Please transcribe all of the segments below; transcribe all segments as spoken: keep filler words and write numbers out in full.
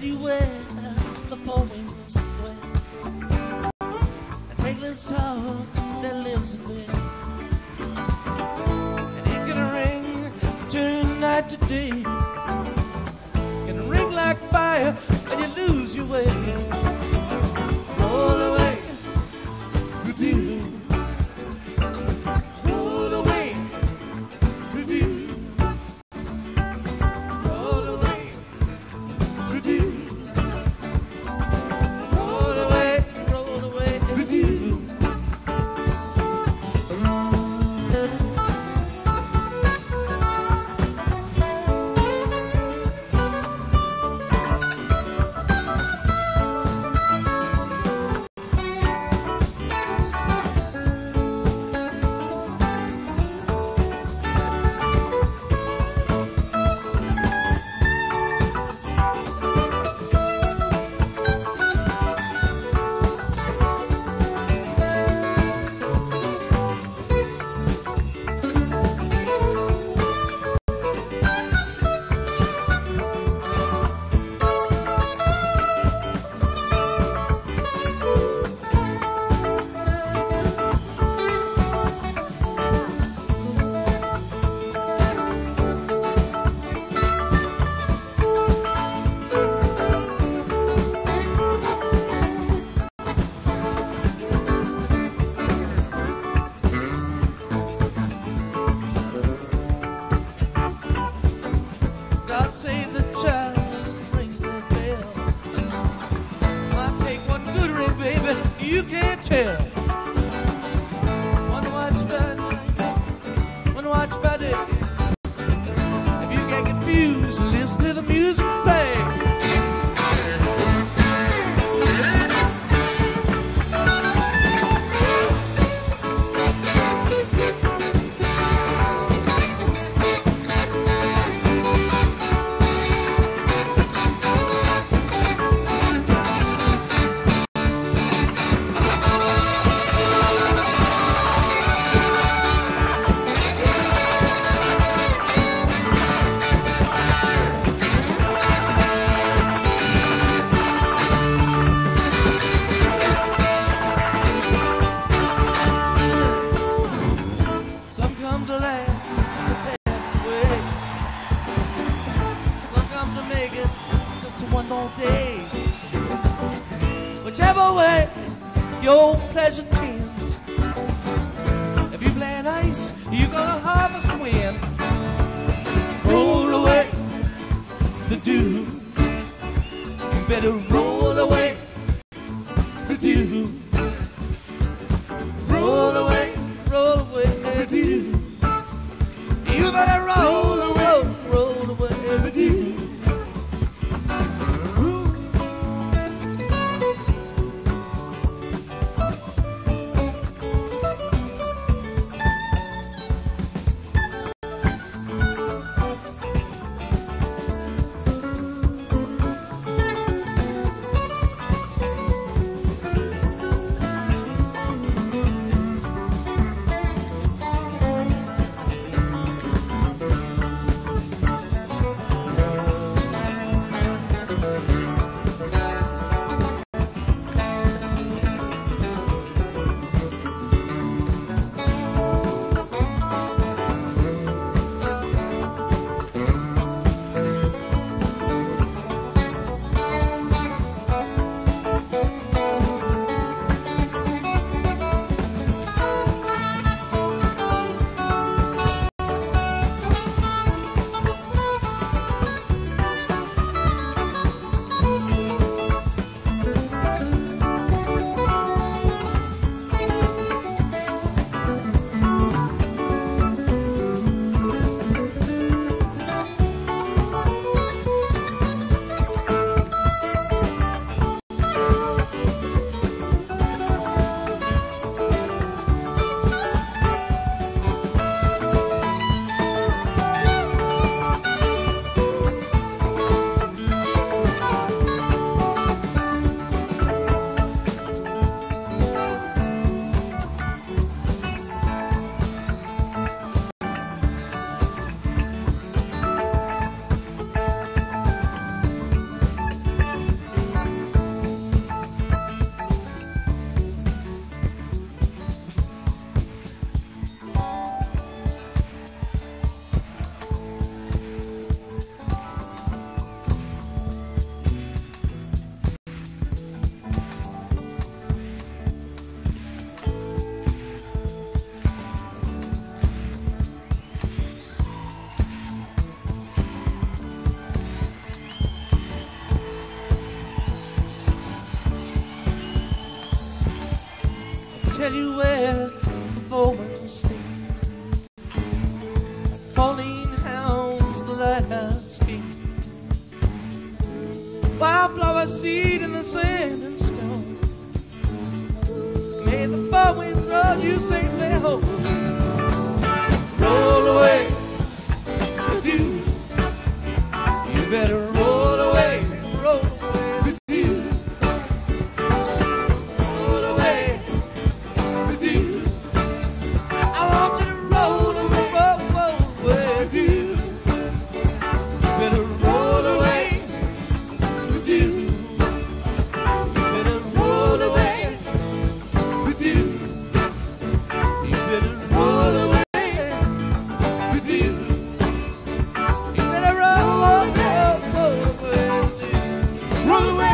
Said you wear the four winds sweat. And Franklin's talk that lives in bed. And it can ring, turn night to day. Can ring like fire and you lose your way. Roll away the dew. Roll away the dew. Roll away the dew. Roll away, roll away the dew. God save the child who rings that bell. I take one good ring, baby, you can't tell. One watch by night, one watch by day. If you get confused, listen to the music play. Some come to laugh, to pass away. Some come to make it just one more day. Whichever way your pleasure tends. If you play nice, you're gonna harvest wind. Roll away the dew. You better roll away the dew. Roll away, roll away the dew. You better roll, roll, roll away the dew. tell you where the foreman stay. Like falling hounds, the lighthouse gate. Wildflower seed in the sand and stone. May the four winds roll you safely home. Roll away with you. You better roll away, roll away with you. Roll away with you. I want you to roll away, roll, roll away with you. You better roll away with you. You better roll away with you. You better roll away with you. You better roll, roll, roll, roll away with you. Roll away.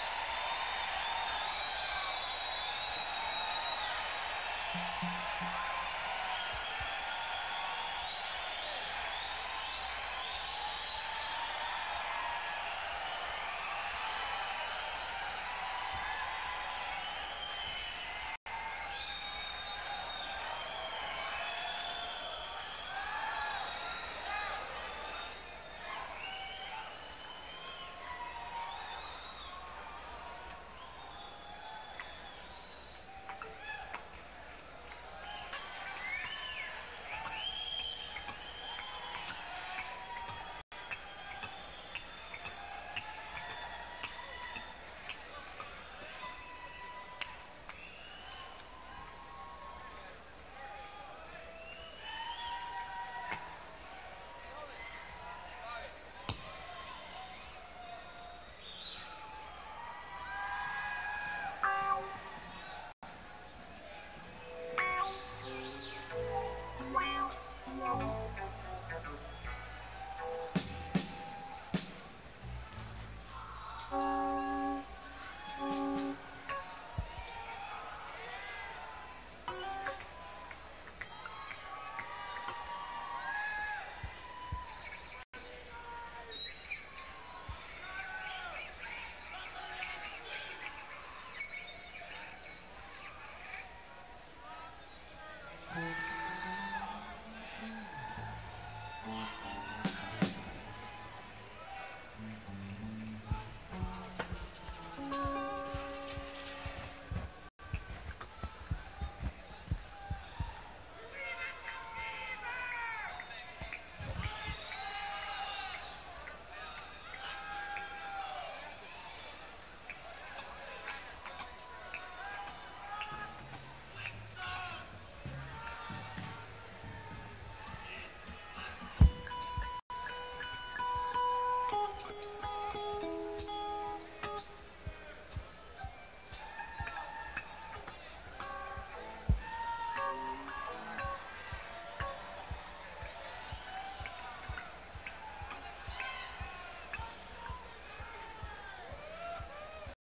Thank you.